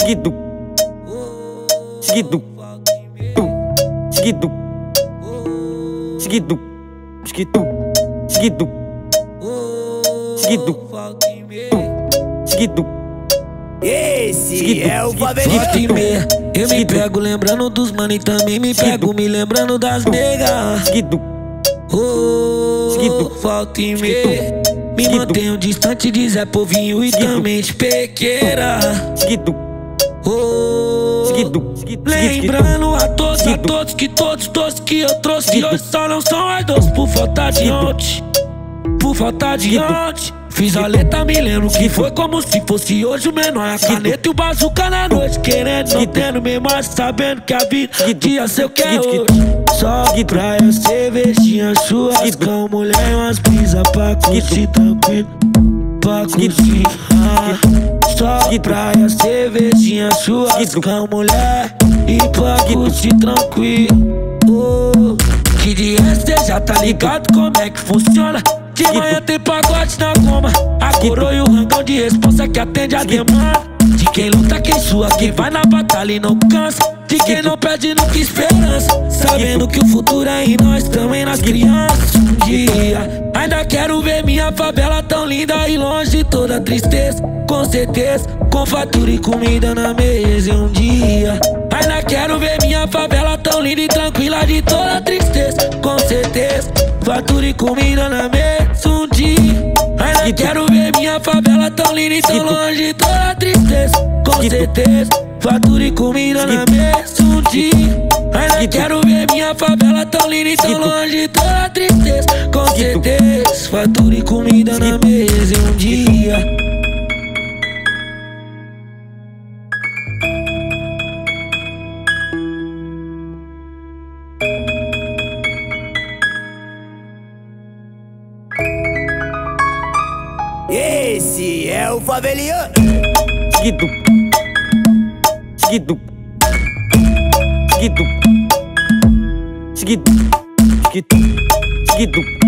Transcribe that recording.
Seguido, seguido, seguido, seguido, seguido, seguido, seguido, seguido. Esse é o Favelinha. Eu me pego lembrando dos mano e também me pego me lembrando das negas. Seguido, Volta e meia. Me mantenho distante de Zé Povinho e também de Pequeira. seguido, Lembrando a todos que todos que eu trouxe hoje só não são as dois por falta de ontem. Por falta de ontem. Fiz a letra, me lembro que foi como se fosse hoje o menor. A caneta e o bazuca na noite, querendo, não tendo mesmo, mas sabendo que a vida ia ser o que é hoje. Só praia, cervejinha, churrascão, mulher e umas brisa pra curtir tranquilo, pra curtir. Só praia, cervejinha, churrascão, mulher e pra curtir tranquilo. Que dia cê já tá ligado como é que funciona. De manhã tem pagode na goma, a coroa e o rangão de responsa que atende a demanda. De quem luta, quem sua, quem vai na batalha e não cansa. De quem não perde nunca esperança, sabendo que o futuro é em nós, também nas crianças. Um dia ainda quero ver minha favela tão linda e longe de toda tristeza. Com certeza, com fatura e comida na mesa. E um dia ainda quero ver minha favela tão linda e tranquila de toda tristeza. Com certeza, fatura e comida na mesa. Um dia ainda quero ver minha favela tão linda e tão longe de toda tristeza. Com certeza, fatura e comida na mesa. Um dia ainda quero ver minha favela tão linda e tão longe de toda tristeza. Com certeza, fatura e comida na mesa. E um dia esse é o Faveliano. seguido, seguido, seguido, seguido, seguido, seguido.